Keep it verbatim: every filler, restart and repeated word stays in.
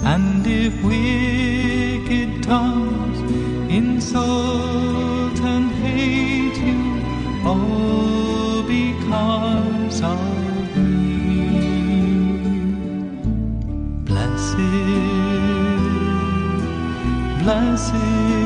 And if wicked tongues insult and hate you, all because of me. Blessed, blessed